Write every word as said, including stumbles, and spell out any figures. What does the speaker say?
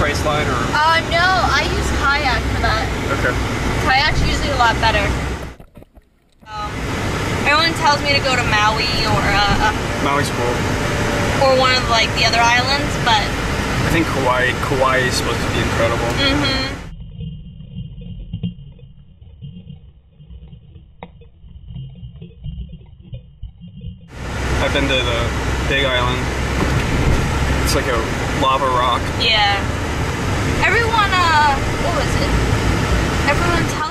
price line or? Uh, no, I use kayak for that. Okay. Kayak's usually a lot better. Um, everyone tells me to go to Maui or uh, Maui's cool. or one of like the other islands, but I think Kauai, Kauai is supposed to be incredible. mm-hmm. I've been to the Big Island. It's like a lava rock. Yeah. Everyone, uh, what was it? Everyone tells